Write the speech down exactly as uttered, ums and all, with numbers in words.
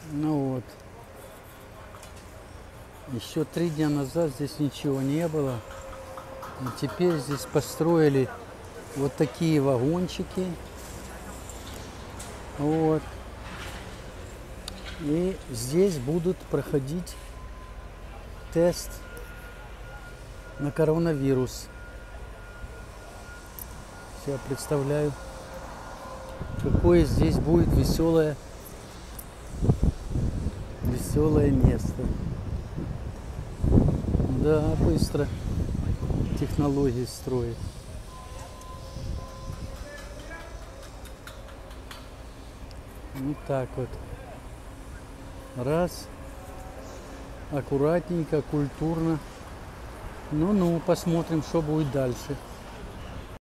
Ну вот. Еще три дня назад здесь ничего не было. И теперь здесь построили вот такие вагончики. Вот. И здесь будут проходить тест на коронавирус. Я представляю, какое здесь будет веселое, веселое место. Да, быстро технологии строят. Вот так вот. Раз. Аккуратненько, культурно. Ну-ну, посмотрим, что будет дальше.